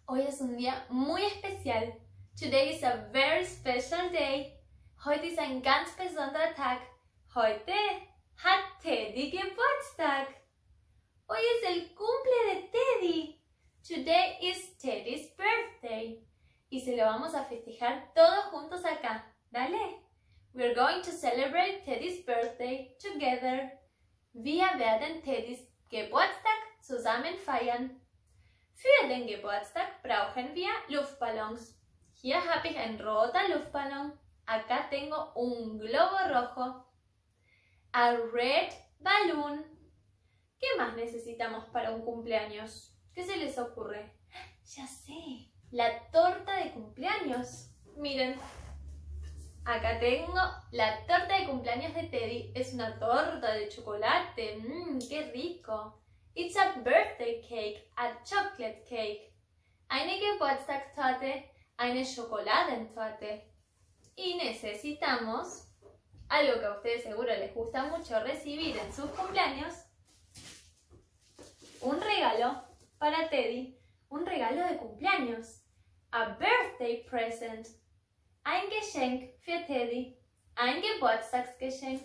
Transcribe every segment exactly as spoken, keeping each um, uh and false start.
Hoy es un día muy especial. Today is a very special day. Heute ist ein ganz besonderer Tag. Heute hat Teddy Geburtstag. Hoy es el cumple de Teddy. Today is Teddy's birthday. Y se lo vamos a festejar todos juntos acá. Dale. We're going to celebrate Teddy's birthday together. Wir werden Teddys Geburtstag zusammen feiern. Für den Geburtstag brauchen wir Luftballons. Hier habe ich einen roten Luftballon. Acá tengo un globo rojo. A red balloon. ¿Qué más necesitamos para un cumpleaños? ¿Qué se les ocurre? Ya sé, la torta de cumpleaños. Miren, acá tengo la torta de cumpleaños de Teddy. Es una torta de chocolate. Mmm, qué rico. It's a birthday cake, a chocolate cake. Eine Geburtstagstorte, eine Schokoladentorte. Y necesitamos algo que a ustedes seguro les gusta mucho recibir en sus cumpleaños. Un regalo para Teddy. Un regalo de cumpleaños. A birthday present. Ein Geschenk für Teddy. Ein Geburtstagsgeschenk.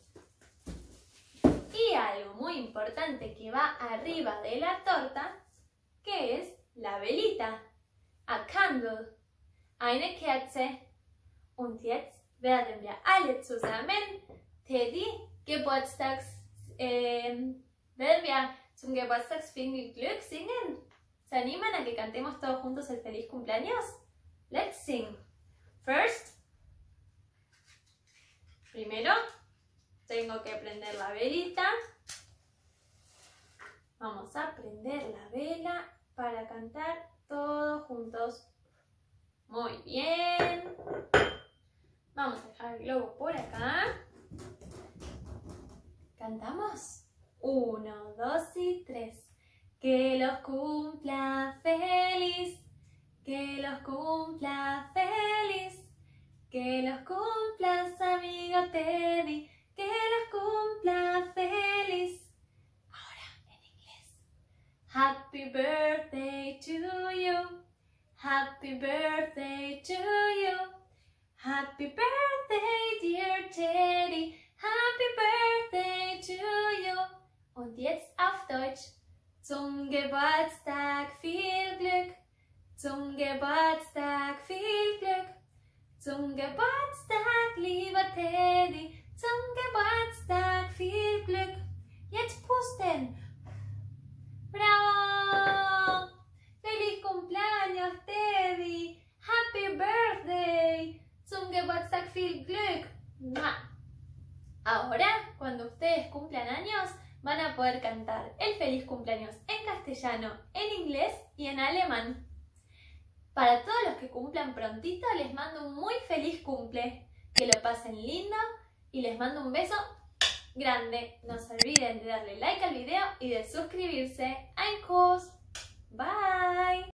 Y algo muy importante que va arriba de la torta, que es la velita. A candle. Eine Kerze. Und jetzt werden wir alle zusammen Teddy Geburtstags, äh, werden wir zum Geburtstags viel Glück singen. ¿Se animan a que cantemos todos juntos el feliz cumpleaños? Let's sing. First, primero tengo que prender la velita. Vamos a prender la vela para cantar todos juntos. Muy bien. Vamos a dejar el globo por acá. ¿Cantamos? Uno, dos y tres. Que los cumpla feliz. Que los cumpla feliz. Que los cumplas, amigo Teddy. Que los cumpla feliz. Ahora en inglés. Happy birthday to you. Happy birthday to you. Happy birthday, dear Teddy. Happy birthday to you. Und jetzt auf Deutsch. Zum Geburtstag viel Glück. Zum Geburtstag viel Glück. Zum Geburtstag, lieber Teddy. Zum Geburtstag viel Glück. Jetzt pusten. ¡Bravo! ¡Feliz cumpleaños, Teddy! ¡Happy birthday! Zum Geburtstag viel Glück. Ahora, cuando ustedes cumplan años, van a poder cantar el feliz cumpleaños en castellano, en inglés y en alemán. Para todos los que cumplan prontito, les mando un muy feliz cumple. Que lo pasen lindo y les mando un beso grande. No se olviden de darle like al video y de suscribirse. Ein Kuss. Bye.